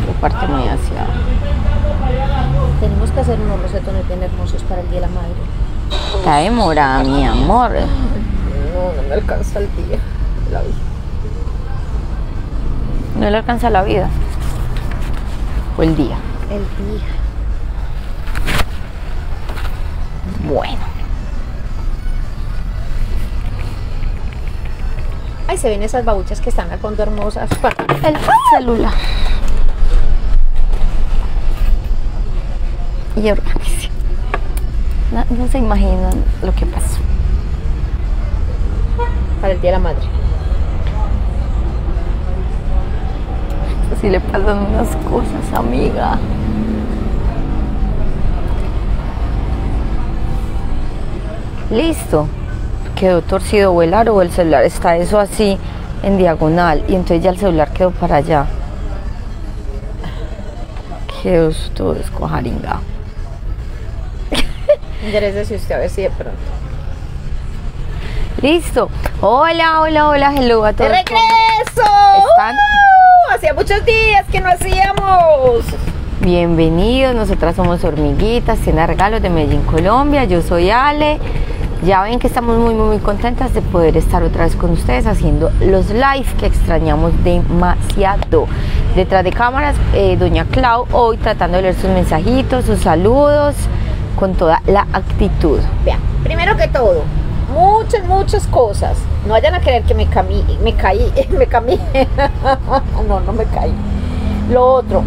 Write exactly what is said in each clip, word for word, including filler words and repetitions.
lo parte muy hacia. Tenemos que hacer unos rosetones bien hermosos para el Día de la Madre. Está demorada, mi amor. No, no me alcanza el día. La vida. No le alcanza la vida. O el día. El día. Bueno. Ay, se ven esas babuchas que están al fondo hermosas. El celular. Y organice. No, no se imaginan lo que pasó. Para el Día de la Madre. Así le pasan unas cosas, amiga. Listo. Quedó torcido o el aro o el celular está eso así en diagonal y entonces ya el celular quedó para allá. Quedó todo descojaringado. Interésese usted a ver si de pronto. Listo. Hola, hola, hola, hello a todos. ¡De regreso! ¿Están? ¡Uh! Hacía muchos días que no hacíamos. Bienvenidos, nosotras somos Hormiguitas, tienda regalos de Medellín, Colombia. Yo soy Ale. Ya ven que estamos muy, muy, muy contentas de poder estar otra vez con ustedes haciendo los live que extrañamos demasiado. Detrás de cámaras, eh, doña Clau, hoy tratando de leer sus mensajitos, sus saludos, con toda la actitud. Vean, primero que todo, muchas, muchas cosas. No vayan a creer que me, camí, me caí, me camí. No, no me caí. Lo otro,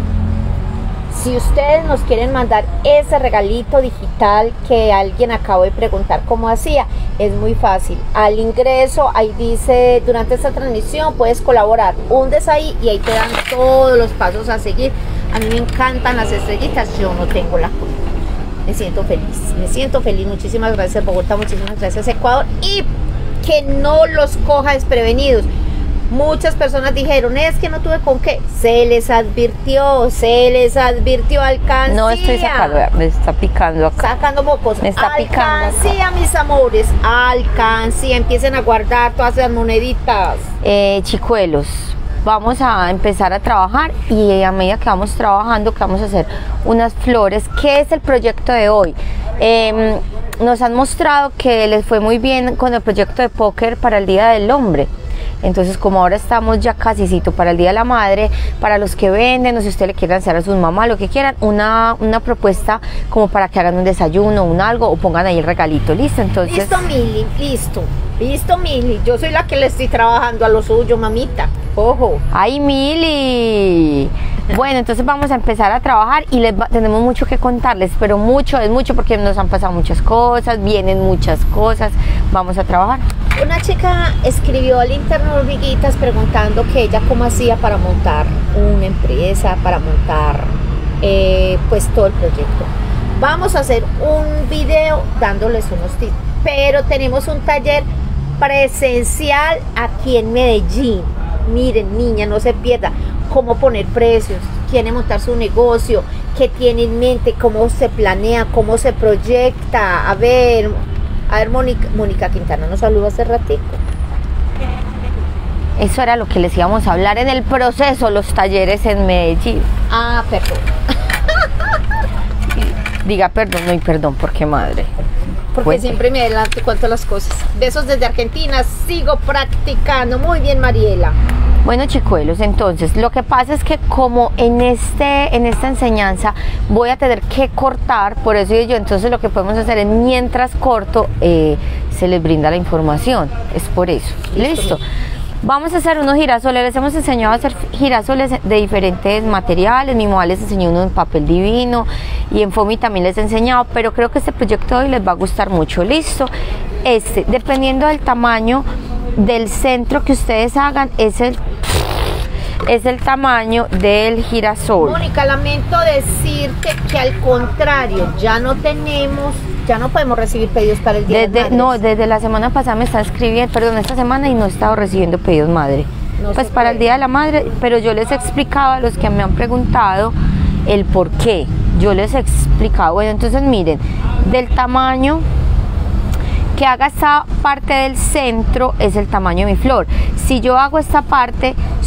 si ustedes nos quieren mandar ese regalito digital que alguien acabó de preguntar cómo hacía, es muy fácil. Al ingreso, ahí dice, durante esta transmisión puedes colaborar. Hundes ahí y ahí te dan todos los pasos a seguir. A mí me encantan las estrellitas, yo no tengo la culpa. Me siento feliz, me siento feliz. Muchísimas gracias Bogotá, muchísimas gracias Ecuador. Y que no los coja desprevenidos. Muchas personas dijeron, es que no tuve con qué. Se les advirtió, se les advirtió, alcancía. No estoy sacando, me está picando acá. Sacando mocos. Me está picando. Alcancía, mis amores, alcancía. Empiecen a guardar todas las moneditas. Eh, chicuelos, vamos a empezar a trabajar y a medida que vamos trabajando, que vamos a hacer unas flores. ¿Qué es el proyecto de hoy? Eh, nos han mostrado que les fue muy bien con el proyecto de póker para el Día del Hombre. Entonces, como ahora estamos ya casicito para el Día de la Madre, para los que venden, o si usted le quieren hacer a sus mamás, lo que quieran, una, una propuesta como para que hagan un desayuno, un algo, o pongan ahí el regalito, ¿listo? Entonces... Listo, Mili, listo, listo, Mili. Yo soy la que le estoy trabajando a lo suyo, mamita. Ojo. ¡Ay, Mili! Bueno, entonces vamos a empezar a trabajar y les va, tenemos mucho que contarles, pero mucho, es mucho porque nos han pasado muchas cosas, vienen muchas cosas, vamos a trabajar. Una chica escribió al interno Hormiguitas preguntando que ella cómo hacía para montar una empresa, para montar eh, pues todo el proyecto. Vamos a hacer un video dándoles unos tips, pero tenemos un taller presencial aquí en Medellín. Miren, niña, no se pierda cómo poner precios, quiere montar su negocio, qué tiene en mente, cómo se planea, cómo se proyecta. A ver, a ver, Mónica, Mónica Quintana nos saludó hace ratito. Eso era lo que les íbamos a hablar en el proceso, los talleres en Medellín. Ah, perdón. Diga perdón, no y perdón, porque madre. Porque Cuente. siempre me adelanto y cuento las cosas. Besos desde Argentina, sigo practicando. Muy bien, Mariela. Bueno, chicuelos, entonces lo que pasa es que como en este en esta enseñanza voy a tener que cortar, por eso yo, entonces lo que podemos hacer es mientras corto eh, se les brinda la información, es por eso. Listo. Listo. Vamos a hacer unos girasoles, les hemos enseñado a hacer girasoles de diferentes materiales. Mi mamá les enseñó uno en papel divino y en foamy también les he enseñado, pero creo que este proyecto hoy les va a gustar mucho. Listo. Este, dependiendo del tamaño del centro que ustedes hagan, es el es el tamaño del girasol. Mónica, lamento decirte que al contrario, ya no tenemos, ya no podemos recibir pedidos para el Día desde, de las Madres. No, desde la semana pasada me está escribiendo, perdón, esta semana y no he estado recibiendo pedidos madre. No pues para puede. El Día de la Madre, pero yo les he explicado a los que me han preguntado el por qué. Yo les he explicado, bueno, entonces miren, del tamaño que haga esta parte del centro es el tamaño de mi flor. Si yo hago esta parte,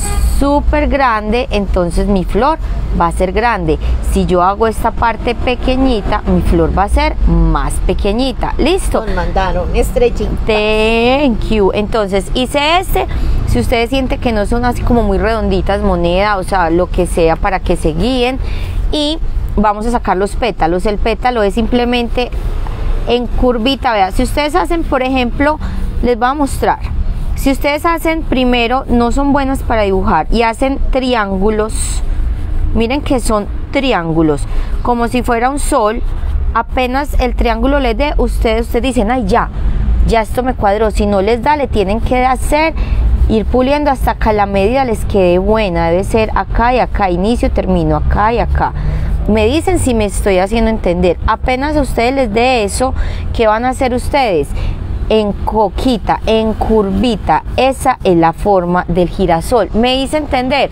súper grande, entonces mi flor va a ser grande. Si yo hago esta parte pequeñita, mi flor va a ser más pequeñita. ¿Listo? Nos mandaron estrellita. Thank you. Entonces hice este. Si ustedes sienten que no son así como muy redonditas, moneda, o sea, lo que sea, para que se guíen. Y vamos a sacar los pétalos. El pétalo es simplemente en curvita. Vea, si ustedes hacen, por ejemplo, les voy a mostrar. Si ustedes hacen primero, no son buenas para dibujar, y hacen triángulos, miren que son triángulos, como si fuera un sol. Apenas el triángulo les dé, ustedes, ustedes dicen, ay, ya, ya esto me cuadró. Si no les da, le tienen que hacer, ir puliendo hasta que la medida les quede buena. Debe ser acá y acá, inicio, termino, acá y acá. Me dicen si me estoy haciendo entender. Apenas a ustedes les dé eso, ¿qué van a hacer ustedes? En coquita, en curvita. Esa es la forma del girasol. ¿Me hice entender?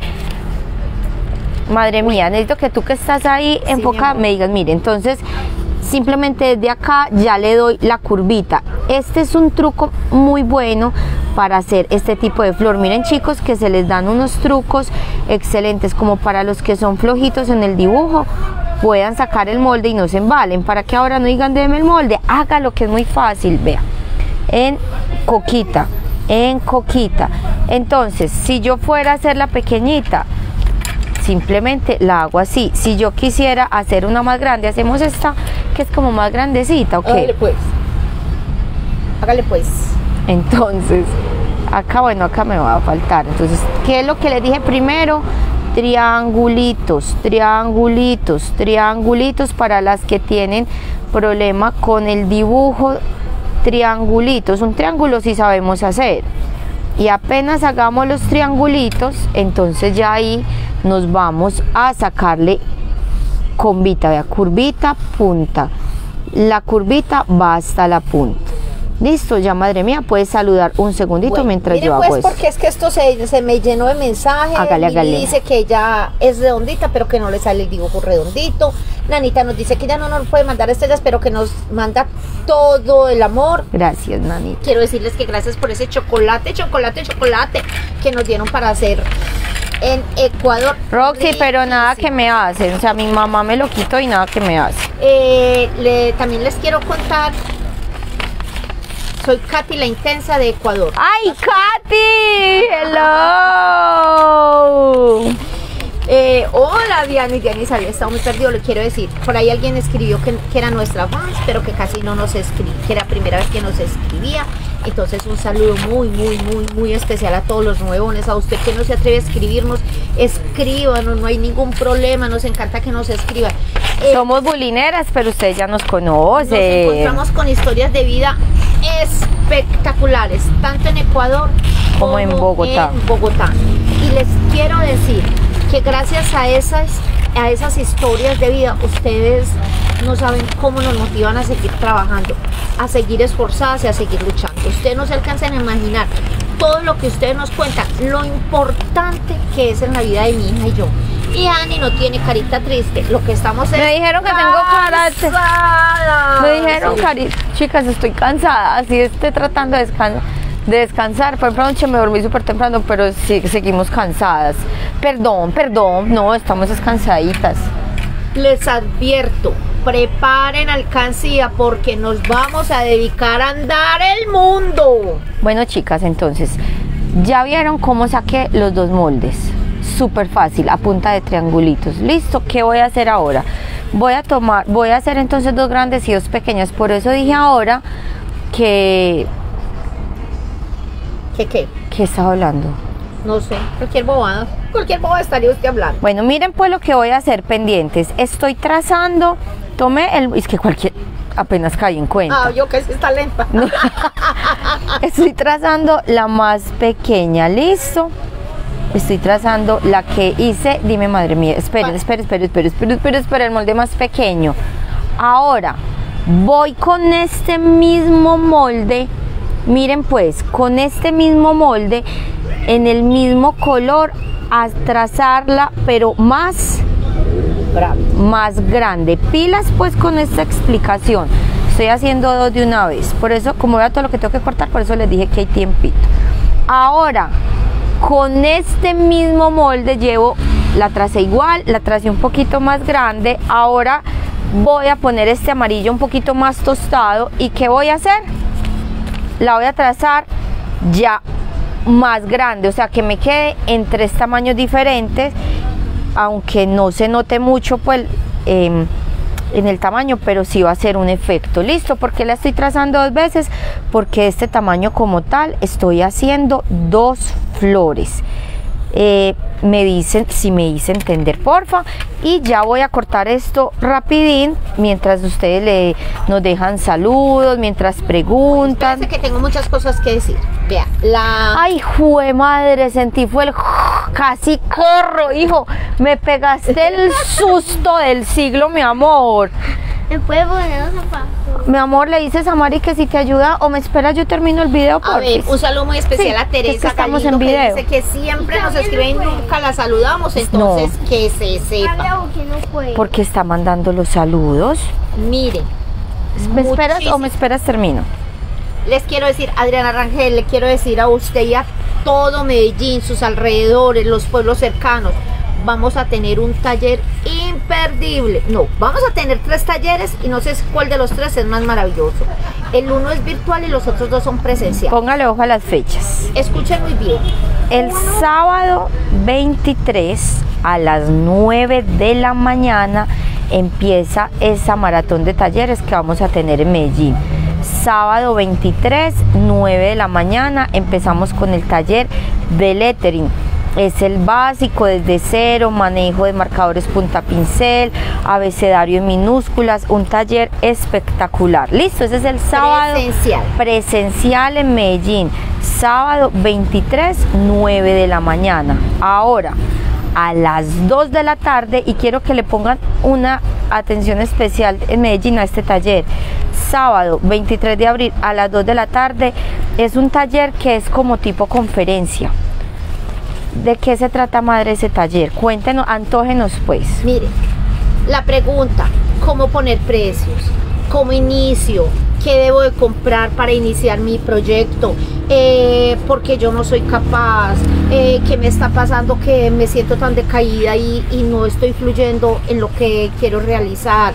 Madre mía, necesito que tú que estás ahí Sí, enfocada me digas, mire, entonces simplemente desde acá ya le doy la curvita. Este es un truco muy bueno para hacer este tipo de flor. Miren, chicos, que se les dan unos trucos excelentes, como para los que son flojitos en el dibujo, puedan sacar el molde y no se embalen. Para que ahora no digan, déme el molde, hágalo, que es muy fácil. Vea, en coquita, en coquita. Entonces, si yo fuera a hacerla pequeñita, simplemente la hago así. Si yo quisiera hacer una más grande, hacemos esta que es como más grandecita, ¿ok? Hágale pues. Hágale pues. Entonces, acá, bueno, acá me va a faltar. Entonces, ¿qué es lo que les dije primero? Triangulitos, triangulitos, triangulitos. Para las que tienen problema con el dibujo, triangulitos. Un triángulo sí sabemos hacer. Y apenas hagamos los triangulitos, entonces ya ahí nos vamos a sacarle curvita, vea, curvita, punta. La curvita va hasta la punta. Listo, ya, madre mía, puedes saludar un segundito, bueno, mientras mire, yo pues, hago eso. porque es que esto se, se me llenó de mensajes. Hágale, hágale. Dice que ella es redondita, pero que no le sale el dibujo redondito. Nanita nos dice que ya no nos puede mandar estrellas, pero que nos manda todo el amor. Gracias, Nanita. Quiero decirles que gracias por ese chocolate, chocolate, chocolate que nos dieron para hacer en Ecuador. Roxy, Riquísimo. pero nada que me hacen. O sea, mi mamá me lo quitó y nada que me hace. Eh, le, también les quiero contar. Soy Katy la Intensa de Ecuador. ¡Ay, Katy! ¡Hello! Eh, hola, Diana. Y Diana había estado muy perdido, le quiero decir. Por ahí alguien escribió que, que era nuestra fans, pero que casi no nos escribía, que era la primera vez que nos escribía. Entonces, un saludo muy, muy, muy, muy especial a todos los nuevones. A usted que no se atreve a escribirnos, escríbanos, no hay ningún problema. Nos encanta que nos escriban. Eh, Somos bulineras, pero usted ya nos conoce. Nos encontramos con historias de vida espectaculares, tanto en Ecuador como, como en Bogotá. en Bogotá. Y les quiero decir que gracias a esas, a esas historias de vida, ustedes no saben cómo nos motivan a seguir trabajando, a seguir esforzadas y a seguir luchando. Ustedes no se alcanzan a imaginar todo lo que ustedes nos cuentan, lo importante que es en la vida de mi hija y yo. Y Ani no tiene carita triste, lo que estamos Me dijeron que tengo cara cansada. Me dijeron, Sí. Cari, chicas, estoy cansada, así estoy tratando de, descan de descansar. Por ejemplo, anoche me dormí súper temprano, pero sí, seguimos cansadas. Perdón, perdón, no, estamos descansaditas. Les advierto, preparen alcancía porque nos vamos a dedicar a andar el mundo. Bueno, chicas, entonces, ya vieron cómo saqué los dos moldes. Súper fácil, a punta de triangulitos. Listo, ¿qué voy a hacer ahora? Voy a tomar, voy a hacer entonces dos grandes y dos pequeñas. Por eso dije ahora que... ¿Qué qué? ¿Qué estaba hablando? No sé, cualquier bobada. Cualquier bobada estaría usted hablando. Bueno, miren pues lo que voy a hacer pendientes. Estoy trazando, tomé el... Es que cualquier... Apenas caí en cuenta. Ah, yo que sí está lenta. No. Estoy trazando la más pequeña, ¿listo? Estoy trazando la que hice. Dime, madre mía, esperen, esperen, esperen, esperen, esperen, esperen, esperen, el molde más pequeño. Ahora, voy con este mismo molde. Miren pues, con este mismo molde, en el mismo color, a trazarla, pero más... Bravo. más grande. Pilas pues con esta explicación. Estoy haciendo dos de una vez. Por eso, como veo todo lo que tengo que cortar, por eso les dije que hay tiempito. Ahora, Con este mismo molde llevo, la tracé igual, la tracé un poquito más grande. Ahora voy a poner este amarillo un poquito más tostado. ¿Y qué voy a hacer? La voy a trazar ya más grande, o sea que me quede en tres tamaños diferentes, aunque no se note mucho pues eh, en el tamaño, pero sí va a ser un efecto. Listo. ¿Por qué la estoy trazando dos veces? Porque este tamaño como tal estoy haciendo dos flores. Eh, me dicen si me hice entender, porfa. Y ya voy a cortar esto rapidín mientras ustedes le, nos dejan saludos, mientras preguntan. Parece que tengo muchas cosas que decir. Vea, la... Ay, jue madre, sentí fue el... Casi corro, hijo. Me pegaste el susto del siglo, mi amor. ¿Me puede poner los zapatos? Mi amor, le dices a Mari que si te ayuda o me espera, yo termino el video. A ver, un saludo muy especial Sí, a Teresa es que estamos Galindo, en video. que dice que siempre nos escribe y nunca la saludamos, entonces No. que se sepa. ¿Por qué no puede? Porque está mandando los saludos. Miren, ¿Me esperas o muchísimo. me esperas termino? Les quiero decir, Adriana Rangel, le quiero decir a usted y a todo Medellín, sus alrededores, los pueblos cercanos, vamos a tener un taller imperdible. No, vamos a tener tres talleres y no sé cuál de los tres es más maravilloso. El uno es virtual y los otros dos son presenciales. Póngale ojo a las fechas. Escuchen muy bien. El sábado veintitrés a las nueve de la mañana empieza esa maratón de talleres que vamos a tener en Medellín. Sábado veintitrés, nueve de la mañana, empezamos con el taller de lettering. Es el básico desde cero, manejo de marcadores punta pincel, abecedario en minúsculas, un taller espectacular. Listo, ese es el sábado Presencial. presencial en Medellín. Sábado veintitrés, nueve de la mañana. Ahora, a las dos de la tarde, y quiero que le pongan una atención especial en Medellín a este taller. Sábado veintitrés de abril a las dos de la tarde, es un taller que es como tipo conferencia. ¿De qué se trata, madre, ese taller? Cuéntenos, antógenos pues. Mire, la pregunta, ¿cómo poner precios? ¿Cómo inicio? ¿Qué debo de comprar para iniciar mi proyecto? Eh, porque yo no soy capaz. Eh, ¿Qué me está pasando? Que me siento tan decaída y, y no estoy fluyendo en lo que quiero realizar.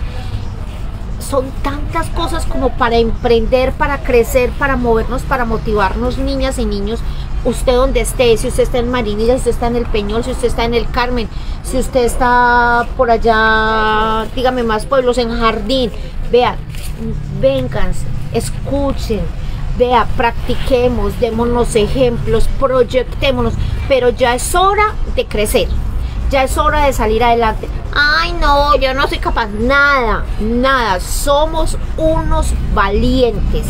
Son tantas cosas como para emprender, para crecer, para movernos, para motivarnos, niñas y niños. Usted donde esté, si usted está en Marinilla, si usted está en el Peñol, si usted está en el Carmen, si usted está por allá, dígame más pueblos, en Jardín, vea, vénganse, escuchen, vea, practiquemos, démonos ejemplos, proyectémonos, pero ya es hora de crecer, ya es hora de salir adelante. Ay, no, yo no soy capaz, nada, nada, somos unos valientes.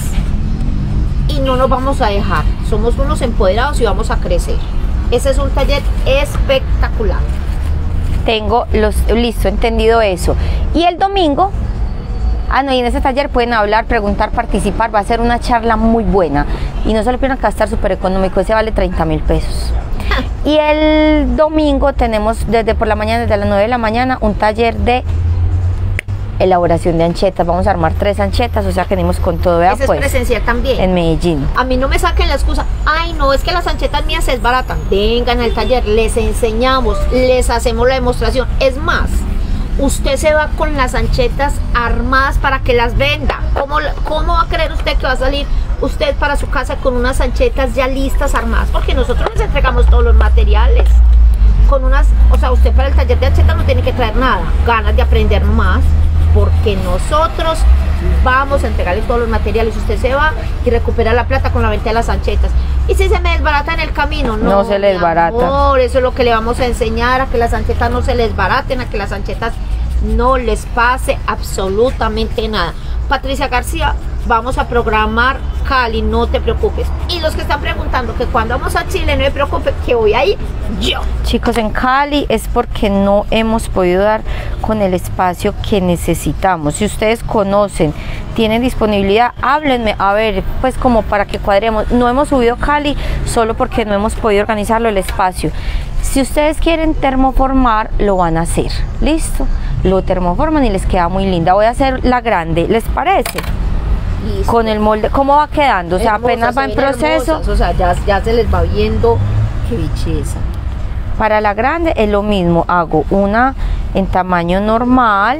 Y no nos vamos a dejar, somos unos empoderados y vamos a crecer. Ese es un taller espectacular. Tengo los, listo, entendido eso. Y el domingo, ah no, y en ese taller pueden hablar, preguntar, participar, va a ser una charla muy buena. Y no se lo pierdan, que va a estar súper económico, ese vale treinta mil pesos. Y el domingo tenemos desde por la mañana, desde las nueve de la mañana, un taller de elaboración de anchetas. Vamos a armar tres anchetas, o sea que venimos con todo. Vea, Ese pues, es presencial también. en Medellín. A mí no me saquen la excusa, ay no, es que las anchetas mías es barata. Vengan al taller, les enseñamos, les hacemos la demostración. Es más, usted se va con las anchetas armadas para que las venda. ¿Cómo, cómo va a creer usted que va a salir usted para su casa con unas anchetas ya listas, armadas? Porque nosotros les entregamos todos los materiales. Con unas, o sea, usted para el taller de anchetas no tiene que traer nada, ganas de aprender más, porque nosotros vamos a entregarle todos los materiales. Usted se va y recupera la plata con la venta de las anchetas. Y si se me desbarata en el camino, no, No se les mi barata. amor, eso es lo que le vamos a enseñar, a que las anchetas no se les baraten, a que las anchetas no les pase absolutamente nada. Patricia García, vamos a programar Cali, no te preocupes. Y los que están preguntando que cuando vamos a Chile, no me preocupe, que voy ahí yo. Chicos, en Cali es porque no hemos podido dar con el espacio que necesitamos. Si ustedes conocen, tienen disponibilidad, háblenme, a ver, pues como para que cuadremos. No hemos subido Cali solo porque no hemos podido organizarlo el espacio. Si ustedes quieren termoformar, lo van a hacer. ¿Listo? Lo termoforman y les queda muy linda. Voy a hacer la grande, ¿les parece? Listo. Con el molde, ¿cómo va quedando? O sea, Hermosas, apenas va se en ven proceso. hermosas, o sea, ya, ya se les va viendo qué belleza. Para la grande es lo mismo, hago una en tamaño normal,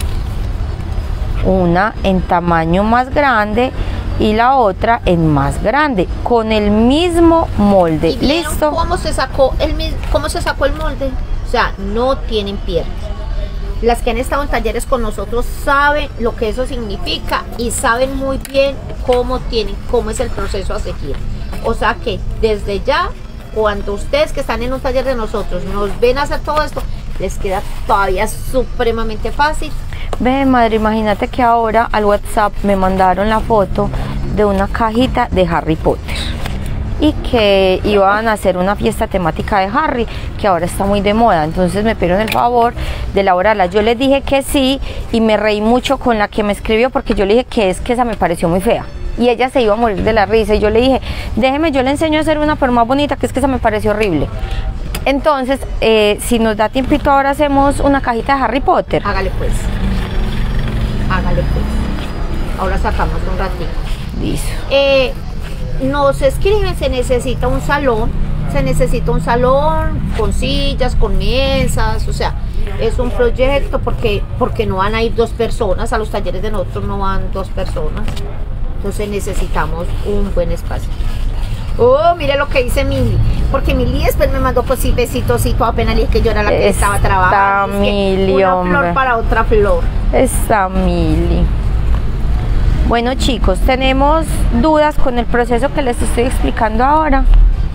una en tamaño más grande y la otra en más grande, con el mismo molde. ¿Y vieron ¿Listo? cómo se sacó el mis- cómo se sacó el molde? O sea, no tienen piernas. Las que han estado en talleres con nosotros saben lo que eso significa y saben muy bien cómo tienen, cómo es el proceso a seguir. O sea que desde ya, cuando ustedes que están en un taller de nosotros nos ven hacer todo esto, les queda todavía supremamente fácil. Ve, madre, imagínate que ahora al WhatsApp me mandaron la foto de una cajita de Harry Potter y que iban a hacer una fiesta temática de Harry, que ahora está muy de moda. Entonces me pidieron el favor de elaborarla. Yo les dije que sí y me reí mucho con la que me escribió, porque yo le dije que es que esa me pareció muy fea y ella se iba a morir de la risa, y yo le dije, déjeme, yo le enseño a hacer una pero más bonita, que es que esa me pareció horrible. Entonces, eh, si nos da tiempito, ahora hacemos una cajita de Harry Potter. Hágale pues. Hágale pues. Ahora sacamos un ratito. Listo. Eh, nos escriben, se necesita un salón, se necesita un salón con sillas, con mesas, o sea, es un proyecto porque, porque no van a ir dos personas, a los talleres de nosotros no van dos personas, entonces necesitamos un buen espacio. Oh, mire lo que dice Mili, porque Mili después me mandó pues sí, besitos y todo, apenas le dije que yo era la que Está estaba trabajando. Mili, una hombre. flor para otra flor. Está Mili. Bueno, chicos, tenemos dudas con el proceso que les estoy explicando ahora,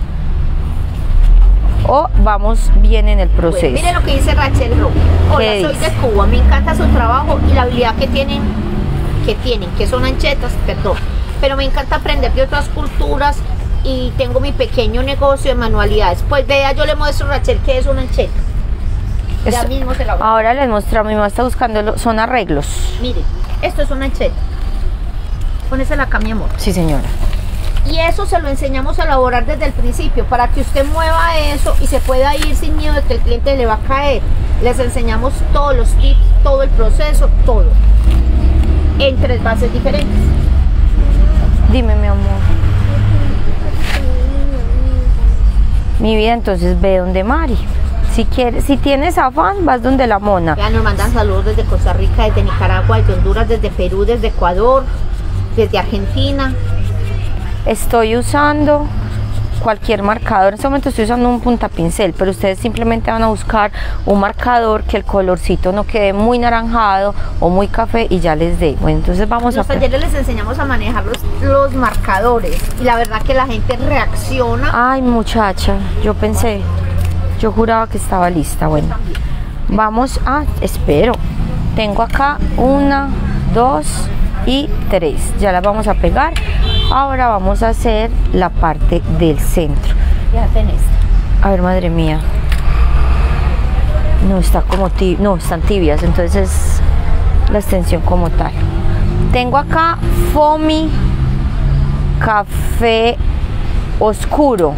o vamos bien en el proceso. Bueno, miren lo que dice Rachel Rowe. Hola, ¿Qué soy dice? de Cuba, me encanta su trabajo y la habilidad que tienen, que tienen, que son anchetas, perdón. Pero me encanta aprender de otras culturas y tengo mi pequeño negocio de manualidades. Pues vea, yo le muestro a Rachel qué es una ancheta. Ya Esto- mismo se la voy a... Ahora les mostramos, mi mamá está buscando, lo- son arreglos. Miren, esto es una ancheta. Pónesela acá, mi amor. Sí, señora. Y eso se lo enseñamos a elaborar desde el principio, para que usted mueva eso y se pueda ir sin miedo de que el cliente le va a caer. Les enseñamos todos los tips, todo el proceso, todo. En tres bases diferentes. Dime, mi amor. Mi vida, entonces ve donde Mari. Si quieres, si tienes afán, vas donde la mona. Ya nos mandan saludos desde Costa Rica, desde Nicaragua, desde Honduras, desde Perú, desde Ecuador, desde Argentina. Estoy usando cualquier marcador. En este momento estoy usando un puntapincel, pero ustedes simplemente van a buscar un marcador que el colorcito no quede muy naranjado o muy café y ya les dé. Bueno, entonces vamos En los a... talleres les enseñamos a manejar los, los marcadores y la verdad que la gente reacciona. Ay, muchacha, yo pensé, yo juraba que estaba lista. Bueno, vamos a... Espero. Tengo acá una, dos y tres. Ya las vamos a pegar. Ahora vamos a hacer la parte del centro. Ya tenés. A ver, madre mía. No está como tibia, no, están tibias, entonces es la extensión como tal. Tengo acá Foamy café oscuro.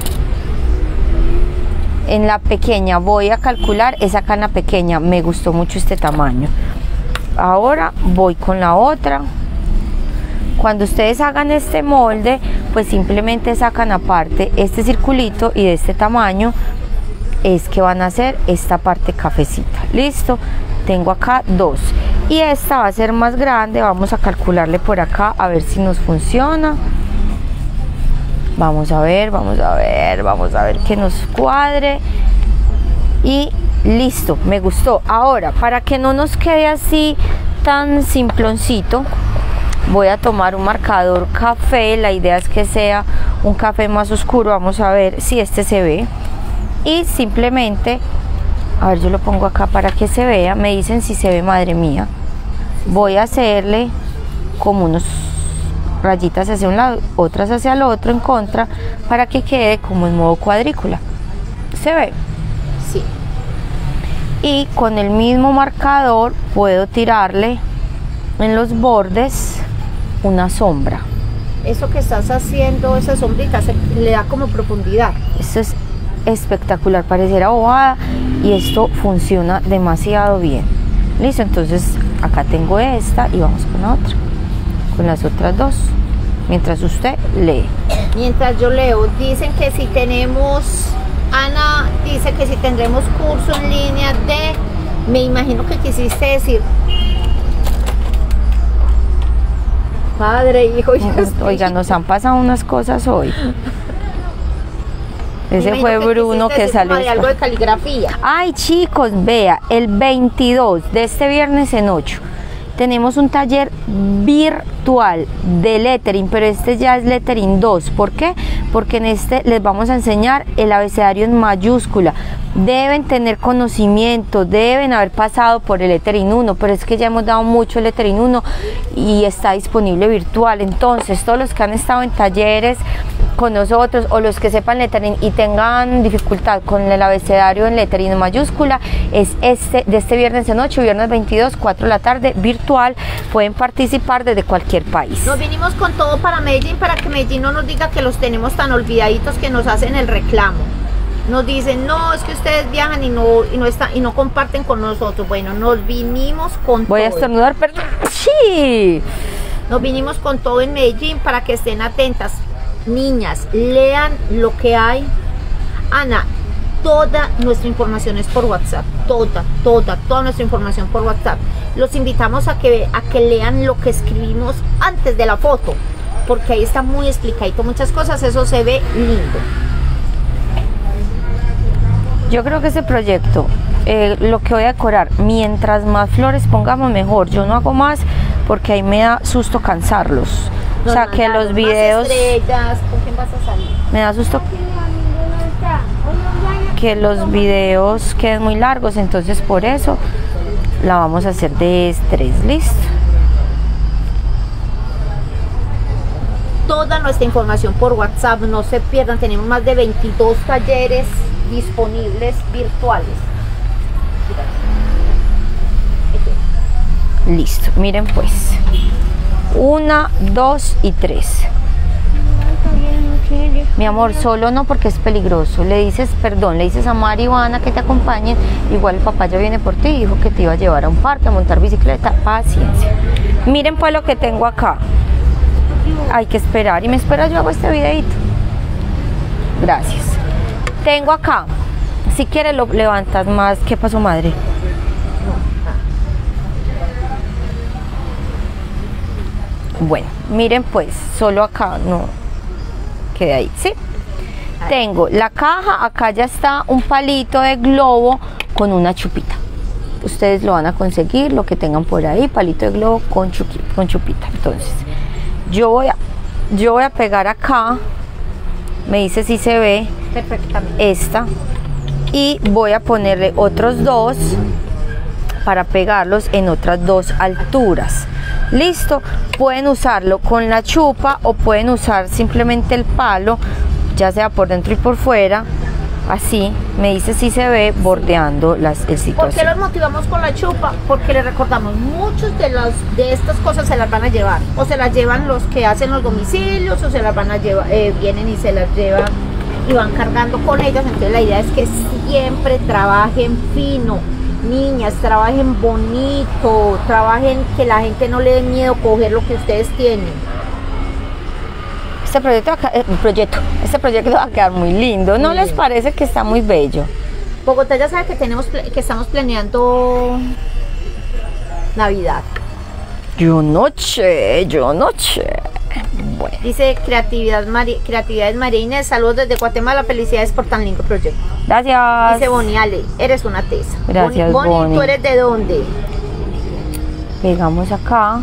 En la pequeña voy a calcular, es acá en la pequeña, me gustó mucho este tamaño. Ahora voy con la otra. Cuando ustedes hagan este molde, pues simplemente sacan aparte este circulito y de este tamaño es que van a hacer esta parte cafecita. Listo, tengo acá dos y esta va a ser más grande. Vamos a calcularle por acá a ver si nos funciona. Vamos a ver, vamos a ver, vamos a ver que nos cuadre. Y listo, me gustó. Ahora, para que no nos quede así tan simploncito, voy a tomar un marcador café. La idea es que sea un café más oscuro. Vamos a ver si este se ve. Y simplemente, a ver, yo lo pongo acá para que se vea. Me dicen si se ve, madre mía. Voy a hacerle como unos rayitas hacia un lado, otras hacia el otro en contra, para que quede como en modo cuadrícula. ¿Se ve? Sí. Y con el mismo marcador puedo tirarle en los bordes una sombra. Eso que estás haciendo, esa sombrita, se, le da como profundidad. Esto es espectacular, pareciera bobada y esto funciona demasiado bien. Listo, entonces acá tengo esta y vamos con la otra, con las otras dos, mientras usted lee. Mientras yo leo, dicen que si tenemos Ana dice que si tendremos curso en línea de, me imagino que quisiste decir padre, hijo y Oiga, nos han pasado unas cosas hoy. Ese fue Bruno que salió. De algo de caligrafía. Ay, chicos, vea, el veintidós de este viernes en ocho tenemos un taller virtual de lettering, pero este ya es lettering dos. ¿Por qué? Porque en este les vamos a enseñar el abecedario en mayúscula. Deben tener conocimiento, deben haber pasado por el lettering uno, pero es que ya hemos dado mucho el lettering uno y está disponible virtual. Entonces, todos los que han estado en talleres con nosotros o los que sepan lettering y tengan dificultad con el abecedario en lettering en mayúscula, es este de este viernes en ocho, viernes veintidós, cuatro de la tarde, virtual. Pueden participar desde cualquier país. Nos vinimos con todo para Medellín, para que Medellín no nos diga que los tenemos tan olvidaditos que nos hacen el reclamo. Nos dicen, no, es que ustedes viajan y no y no están y no comparten con nosotros. Bueno, nos vinimos con Voy todo. a estornudar, perdón. Sí. Nos vinimos con todo en Medellín para que estén atentas. Niñas, lean lo que hay. Ana, toda nuestra información es por WhatsApp. Toda, toda, toda nuestra información por WhatsApp. Los invitamos a que, a que lean lo que escribimos antes de la foto, porque ahí está muy explicadito muchas cosas. Eso se ve lindo. Yo creo que ese proyecto, eh, lo que voy a decorar, mientras más flores pongamos mejor. Yo no hago más porque ahí me da susto cansarlos. O sea, que los videos... Estrellas, ¿con quién vas a salir? Me da susto que los videos queden muy largos, entonces por eso la vamos a hacer de estrés. Listo. Toda nuestra información por WhatsApp, no se pierdan. Tenemos más de veintidós talleres disponibles virtuales. Listo, miren pues. Una, dos y tres. Mi amor, solo no, porque es peligroso. Le dices, perdón, le dices a Mari o a Ana que te acompañen. Igual el papá ya viene por ti, dijo que te iba a llevar a un parque, a montar bicicleta. Paciencia. Miren pues lo que tengo acá. Hay que esperar, y me espera, yo hago este videito. Gracias. Tengo acá, si quieres lo levantas más. ¿Qué pasó, madre? Bueno, miren pues, solo acá, no quede ahí, ¿sí? Tengo la caja, acá ya está un palito de globo con una chupita. Ustedes lo van a conseguir, lo que tengan por ahí, palito de globo con, chuqui, con chupita. Entonces, yo voy a, yo voy a pegar acá, me dice si se ve perfectamente esta, y voy a ponerle otros dos para pegarlos en otras dos alturas. Listo, pueden usarlo con la chupa o pueden usar simplemente el palo, ya sea por dentro y por fuera. Así, me dice si se ve bordeando las el situación. ¿Por qué los motivamos con la chupa? Porque les recordamos, muchos de las de estas cosas se las van a llevar, o se las llevan los que hacen los domicilios, o se las van a llevar, eh, vienen y se las llevan y van cargando con ellas. Entonces la idea es que siempre trabajen fino. Niñas, trabajen bonito, trabajen que la gente no le dé miedo coger lo que ustedes tienen. Este proyecto, va a, eh, proyecto, este proyecto va a quedar muy lindo. ¿No les parece que está muy bello? Bogotá ya sabe que tenemos que estamos planeando Navidad. Yo no sé, yo no sé. Bueno. Dice creatividad Mari, creatividades María Inés, saludos desde Guatemala, felicidades por tan lindo proyecto. Gracias. Dice Boni, Ale, eres una tesa. Gracias, Boni, Boni. ¿tú eres de dónde? Pegamos acá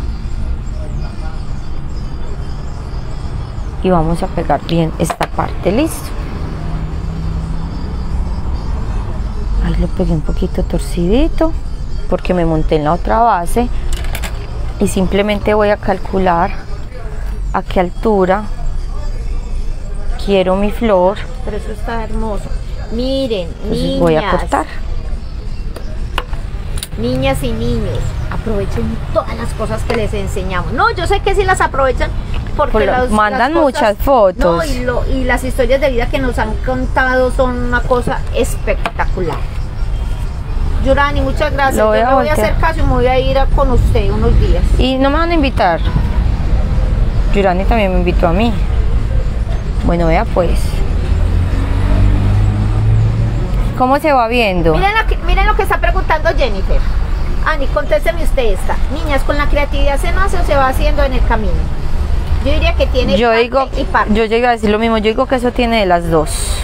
y vamos a pegar bien esta parte. Listo. Ahí lo pegué un poquito torcidito porque me monté en la otra base, y simplemente voy a calcular a qué altura quiero mi flor. Pero eso está hermoso. Miren, Entonces niñas, voy a cortar. Niñas y niños, aprovechen todas las cosas que les enseñamos. No, yo sé que sí las aprovechan porque Por lo- los- mandan las muchas cosas- fotos. No, y, lo- y las historias de vida que nos han contado son una cosa espectacular. Yurani, muchas gracias. Lo voy Yo a le voy a voltear. hacer caso y me voy a ir a- con usted unos días. Y no me van a invitar. Yurani también me invitó a mí. Bueno, vea pues. ¿Cómo se va viendo? Miren lo que, miren lo que está preguntando Jennifer. Ani, contésteme usted esta. Niñas, ¿con la creatividad se nace o se va haciendo en el camino? Yo diría que tiene Yo parte digo, y parte. yo llego a decir lo mismo, yo digo que eso tiene de las dos.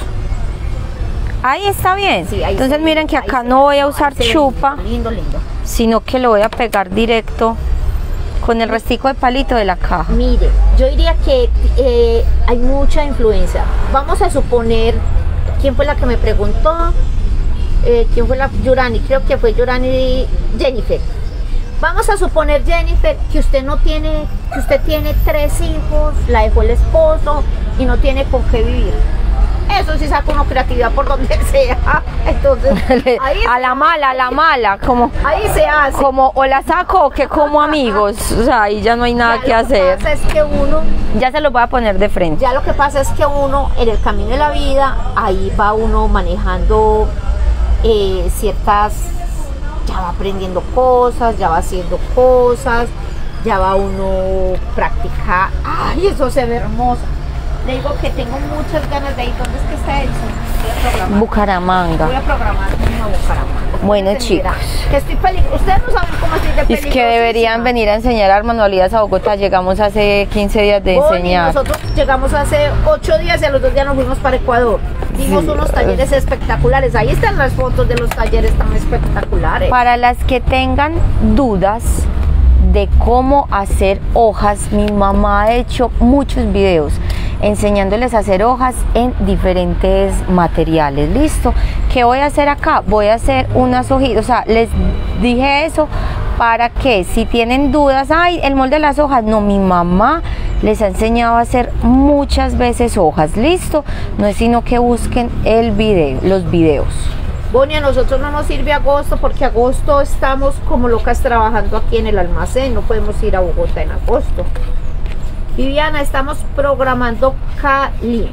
Ahí está bien. Sí, ahí Entonces se miren ve, que ahí acá se no ve. voy a Ahí usar se ve chupa, lindo, lindo, lindo. sino que lo voy a pegar directo con el restico de palito de la caja. Mire, yo diría que eh, hay mucha influencia. Vamos a suponer, ¿quién fue la que me preguntó? Eh, ¿Quién fue la? Yurani, creo que fue Yurani Jennifer. Vamos a suponer, Jennifer, que usted no tiene, que usted tiene tres hijos, la dejó el esposo y no tiene con qué vivir. Eso sí saca una creatividad por donde sea. Entonces, ahí A la mala, a la mala, como, ahí se hace. como o la saco o que como amigos, o sea, ahí ya no hay nada Ya que lo hacer. pasa es que uno Ya se los voy a poner de frente. Ya lo que pasa es que uno en el camino de la vida, ahí va uno manejando eh, ciertas, ya va aprendiendo cosas, ya va haciendo cosas, ya va uno practicar. Ay, eso se ve hermoso. Le digo que tengo muchas ganas de ir. ¿Dónde es que está Edison? Voy a programar. Bucaramanga. Voy a programar una Bucaramanga. Bueno, Ustedes me dirán chicos. que estoy peligrosa. Ustedes no saben cómo estoy de Es peligrosísima. que deberían venir a enseñar manualidades a Bogotá. Llegamos hace quince días de Bonnie, enseñar. nosotros llegamos hace ocho días y a los dos días nos fuimos para Ecuador. Dimos Sí. unos talleres espectaculares. Ahí están las fotos de los talleres tan espectaculares. Para las que tengan dudas de cómo hacer hojas, mi mamá ha hecho muchos videos enseñándoles a hacer hojas en diferentes materiales. Listo. ¿Qué voy a hacer acá? Voy a hacer unas hojitas. O sea, les dije eso para que si tienen dudas, ay, el molde de las hojas, no, mi mamá les ha enseñado a hacer muchas veces hojas. Listo. No es sino que busquen el video, los videos. Bonnie, a nosotros no nos sirve agosto porque agosto estamos como locas trabajando aquí en el almacén. No podemos ir a Bogotá en agosto. Viviana, estamos programando Cali.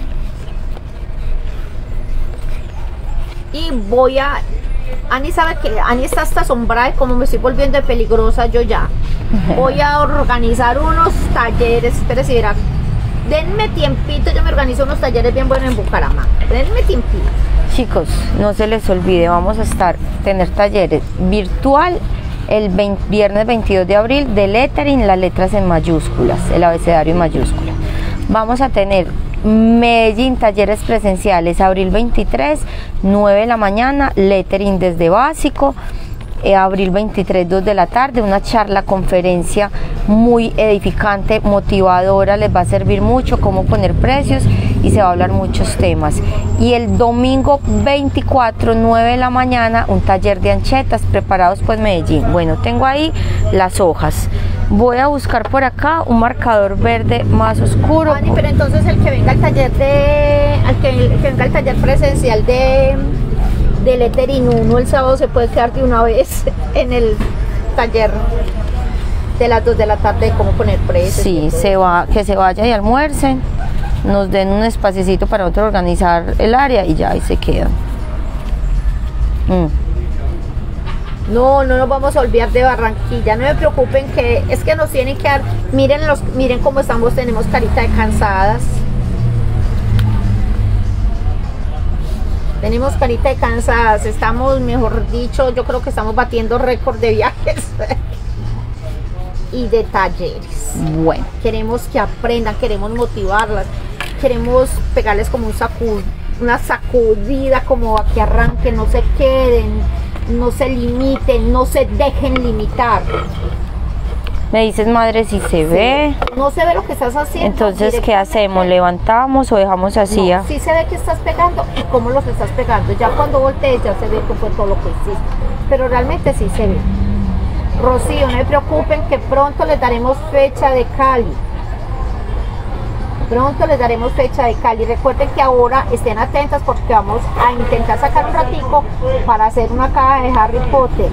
Y voy a... Ani sabe que Ani está hasta asombrada de cómo me estoy volviendo de peligrosa yo ya. Voy a organizar unos talleres. Espérese, verá. Denme tiempito, yo me organizo unos talleres bien buenos en Bucaramanga. Denme tiempito. Chicos, no se les olvide, vamos a estar, tener talleres virtual el veinte, viernes veintidós de abril de lettering, las letras en mayúsculas, el abecedario en mayúsculas. Vamos a tener Medellín, talleres presenciales, abril veintitrés, nueve de la mañana, lettering desde básico. Eh, abril veintitrés, dos de la tarde, una charla, conferencia muy edificante, motivadora, les va a servir mucho cómo poner precios y se va a hablar muchos temas. Y el domingo veinticuatro, nueve de la mañana, un taller de anchetas preparados pues Medellín. Bueno, tengo ahí las hojas. Voy a buscar por acá un marcador verde más oscuro. Ani, pero entonces el que venga al taller de... Al que, el que venga al taller presencial de... de lettering uno el sábado se puede quedar de una vez en el taller de las dos de la tarde de cómo poner precios. Sí, se va, que se vaya y almuercen, nos den un espacecito para otro organizar el área y ya ahí se quedan. Mm. No, no nos vamos a olvidar de Barranquilla, no me preocupen que es que nos tienen que dar, miren los, miren cómo estamos, tenemos carita de cansadas. Tenemos carita de cansadas, estamos, mejor dicho, yo creo que estamos batiendo récord de viajes y de talleres. Bueno, Queremos que aprendan, queremos motivarlas, queremos pegarles como un sacud, una sacudida, como a que arranquen, no se queden, no se limiten, no se dejen limitar. me dices madre si se ve, No se ve lo que estás haciendo. entonces ¿qué directamente. hacemos? ¿Levantamos o dejamos así? No, sí se ve que estás pegando y cómo los estás pegando. Ya cuando voltees ya se ve que fue todo lo que hiciste. Pero realmente sí se ve. Rocío, no se preocupen que pronto les daremos fecha de Cali. Pronto les daremos fecha de Cali. Recuerden que ahora estén atentas porque vamos a intentar sacar un ratico para hacer una caja de Harry Potter.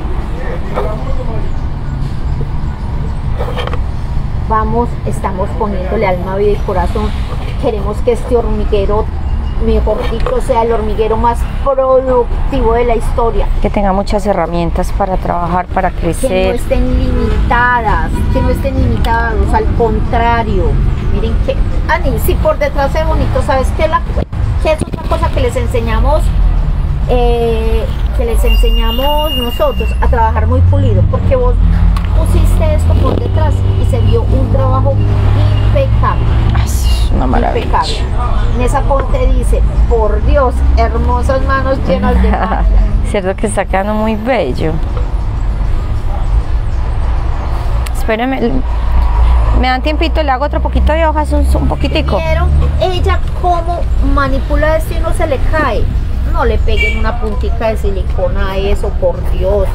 Vamos, estamos poniéndole alma, vida y corazón. Queremos que este hormiguero, mejor dicho, sea el hormiguero más productivo de la historia. Que tenga muchas herramientas para trabajar, para Que no crecer. estén limitadas, que no estén limitados, al contrario. Miren que, Ani, si por detrás es bonito, ¿sabes qué? La, que es otra cosa que les enseñamos eh, que les enseñamos nosotros a trabajar muy pulido, porque vos pusiste esto por detrás y se vio un trabajo impecable. Es una maravilla. Impecable. En esa ponte dice, por Dios, hermosas manos llenas de magia. Cierto que está quedando muy bello. Espérenme, me dan tiempito, le hago otro poquito de hojas, un, un poquitico. ¿Vieron ella cómo manipula esto y no se le cae? No le peguen una puntica de silicona a eso, por Dios.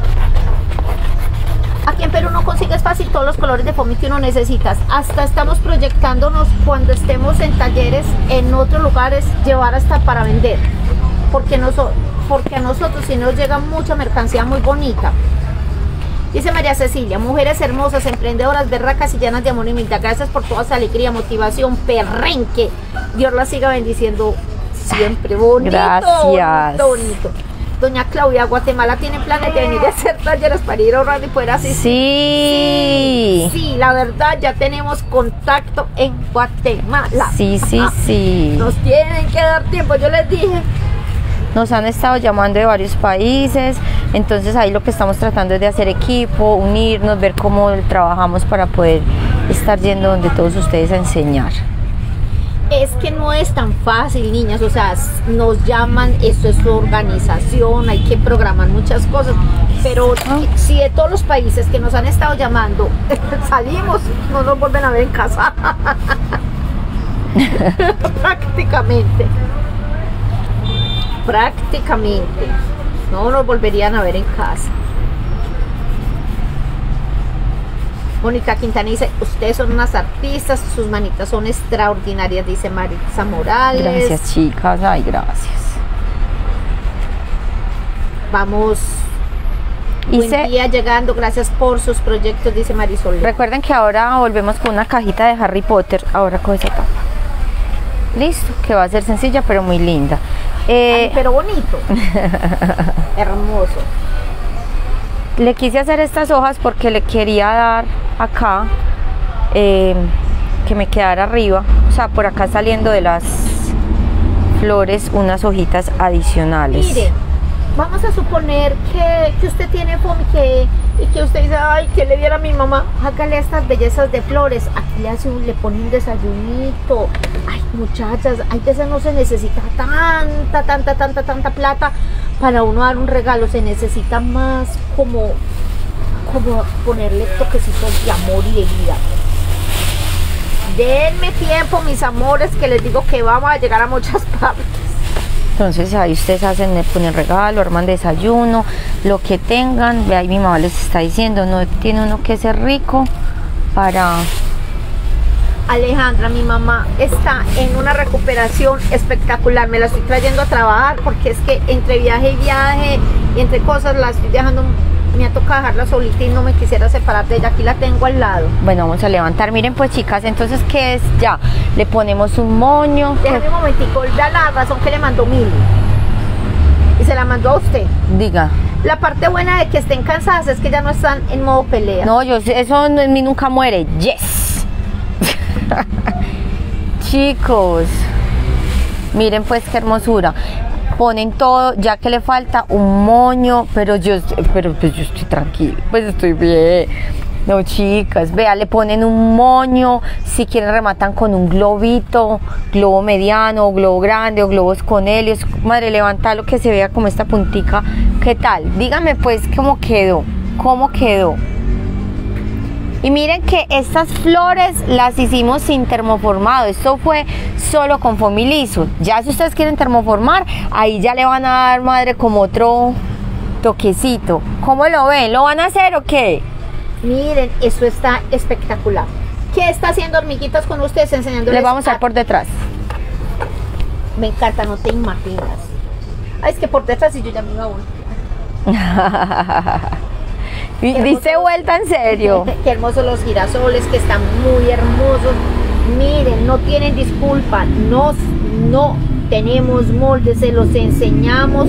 Aquí en Perú no consigues fácil todos los colores de foamy que uno necesita. Hasta estamos proyectándonos cuando estemos en talleres en otros lugares, llevar hasta para vender. Porque, nos, porque a nosotros sí nos llega mucha mercancía muy bonita. Dice María Cecilia, mujeres hermosas, emprendedoras, berracas y llenas de amor y humildad. Gracias por toda esa alegría, motivación, perrenque. Dios las siga bendiciendo siempre. Bonito, gracias. Bonito, bonito. Doña Claudia, Guatemala tiene planes de venir a hacer talleres para ir ahorrando y poder asistir. Sí. Sí, sí, la verdad, ya tenemos contacto en Guatemala. Sí, sí, sí. Nos tienen que dar tiempo, yo les dije. Nos han estado llamando de varios países, entonces ahí lo que estamos tratando es de hacer equipo, unirnos, ver cómo trabajamos para poder estar yendo donde todos ustedes a enseñar. Es que no es tan fácil, niñas, o sea, nos llaman, esto es su organización, hay que programar muchas cosas, pero si de todos los países que nos han estado llamando salimos, no nos vuelven a ver en casa. Prácticamente. Prácticamente no nos volverían a ver en casa. Mónica Quintana dice, ustedes son unas artistas, sus manitas son extraordinarias, dice Maritza Morales. Gracias, chicas, ay, gracias. Vamos, y buen se... día llegando, gracias por sus proyectos, dice Marisol. Recuerden que ahora volvemos con una cajita de Harry Potter, ahora con esa tapa. Listo, que va a ser sencilla pero muy linda. Eh, Ay, pero bonito. Hermoso. Le quise hacer estas hojas porque le quería dar acá, eh, que me quedara arriba, o sea, por acá saliendo de las flores, unas hojitas adicionales. Mire, vamos a suponer que, que usted tiene foamy que, y que usted dice, ay, que le diera a mi mamá, hágale estas bellezas de flores, aquí le, hace un, le pone un desayunito. Ay, muchachas, hay veces no se necesita tanta, tanta, tanta, tanta plata para uno dar un regalo, se necesita más como, como ponerle toquecitos de amor y de vida. Denme tiempo, mis amores, que les digo que vamos a llegar a muchas partes. Entonces ahí ustedes hacen, le ponen regalo, arman desayuno, lo que tengan. Ve ahí mi mamá les está diciendo, no tiene uno que ser rico para... Alejandra, mi mamá está en una recuperación espectacular, me la estoy trayendo a trabajar porque es que entre viaje y viaje y entre cosas la estoy dejando, me ha tocado dejarla solita y no me quisiera separar de ella, aquí la tengo al lado. Bueno, vamos a levantar, miren pues chicas, entonces ¿qué es? Ya, le ponemos un moño. Déjame un momentico, da la razón que le mandó Mili y se la mandó a usted. Diga. La parte buena de que estén cansadas es que ya no están en modo pelea. No, yo eso en mí nunca muere, yes. Chicos, miren pues qué hermosura. Ponen todo, ya que le falta un moño, pero yo, pero pues yo estoy tranquila, pues estoy bien. No, chicas, vea, le ponen un moño, si quieren rematan con un globito, globo mediano, o globo grande, o globos con helios. Madre, levanta lo que se vea como esta puntica. ¿Qué tal? Dígame pues cómo quedó, cómo quedó. Y miren que estas flores las hicimos sin termoformado, esto fue solo con foamy liso. Ya si ustedes quieren termoformar, ahí ya le van a dar, madre, como otro toquecito. ¿Cómo lo ven? ¿Lo van a hacer o qué? Miren, eso está espectacular. ¿Qué está haciendo hormiguitas con ustedes? Enseñándoles. Les vamos a dar por detrás. Me encanta, no te imaginas. Ay, es que por detrás y yo ya me iba a voltear. ¿Diste vuelta en serio? Qué hermosos los girasoles, que están muy hermosos. Miren, no tienen disculpa. No, no tenemos moldes, se los enseñamos.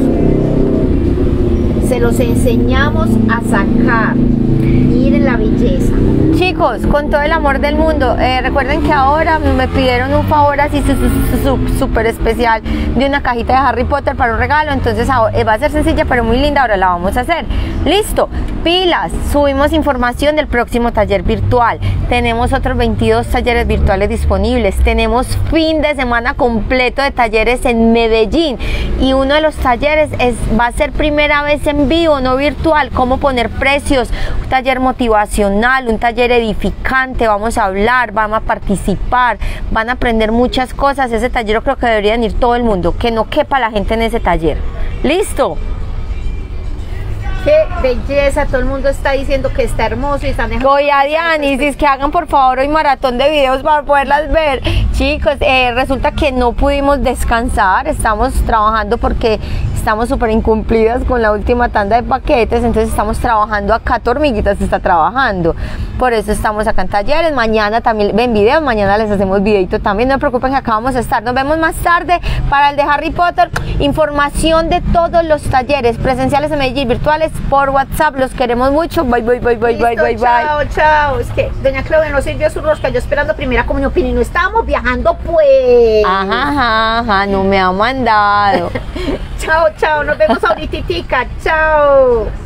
Se los enseñamos a sacar. Miren la belleza. Chicos, chicos, con todo el amor del mundo, eh, recuerden que ahora me pidieron un favor así súper especial de una cajita de Harry Potter para un regalo, entonces ahora, eh, va a ser sencilla pero muy linda, ahora la vamos a hacer. Listo, pilas, subimos información del próximo taller virtual, tenemos otros veintidós talleres virtuales disponibles, tenemos fin de semana completo de talleres en Medellín y uno de los talleres es, va a ser primera vez en vivo, no virtual, cómo poner precios, un taller motivacional, un taller edificante, vamos a hablar, vamos a participar, van a aprender muchas cosas. Ese taller yo creo que deberían ir todo el mundo, que no quepa la gente en ese taller. ¿Listo? Qué belleza, todo el mundo está diciendo que está hermoso y están dejando... Oye, Dianis, es que hagan por favor hoy maratón de videos para poderlas ver. Chicos, eh, resulta que no pudimos descansar, estamos trabajando porque estamos súper incumplidas con la última tanda de paquetes, entonces estamos trabajando acá, tu hormiguita se está trabajando, por eso estamos acá en talleres. Mañana también ven videos, mañana les hacemos videito también, no se preocupen que acá vamos a estar, nos vemos más tarde para el de Harry Potter, información de todos los talleres presenciales en Medellín, virtuales por WhatsApp, los queremos mucho, bye bye bye bye. Listo, bye bye chao, bye. chao. Es que doña Claudia no sirvió su rosca, yo esperando primera comunión y no estábamos viajando pues. Ajá, ajá, ajá, no me ha mandado. Chao, chao, nos vemos ahorita, chao.